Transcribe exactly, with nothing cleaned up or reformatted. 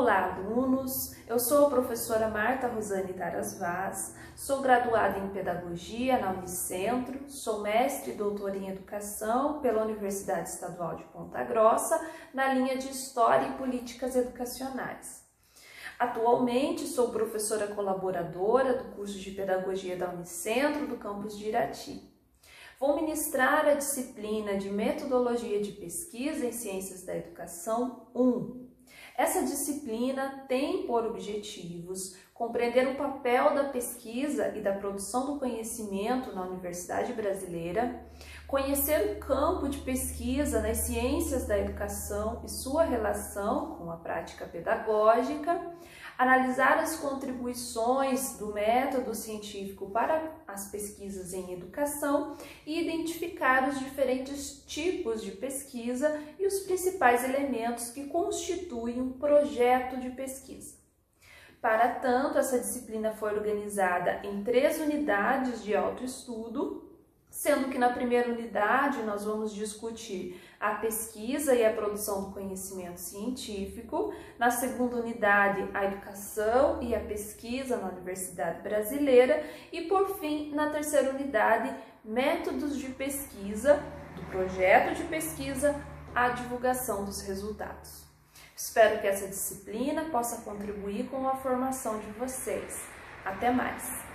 Olá, alunos! Eu sou a professora Marta Rosane Taras Vaz, sou graduada em Pedagogia na Unicentro, sou mestre e doutora em Educação pela Universidade Estadual de Ponta Grossa, na linha de História e Políticas Educacionais. Atualmente sou professora colaboradora do curso de Pedagogia da Unicentro do campus de Irati. Vou ministrar a disciplina de Metodologia de Pesquisa em Ciências da Educação um. Essa disciplina tem por objetivos compreender o papel da pesquisa e da produção do conhecimento na Universidade Brasileira, conhecer o campo de pesquisa nas ciências da educação e sua relação com a prática pedagógica, analisar as contribuições do método científico para as pesquisas em educação e identificar os diferentes tipos de pesquisa e os principais elementos que constituem um projeto de pesquisa. Para tanto, essa disciplina foi organizada em três unidades de autoestudo, sendo que na primeira unidade nós vamos discutir a pesquisa e a produção do conhecimento científico, na segunda unidade a educação e a pesquisa na Universidade Brasileira e, por fim, na terceira unidade, métodos de pesquisa, do projeto de pesquisa à divulgação dos resultados. Espero que essa disciplina possa contribuir com a formação de vocês. Até mais!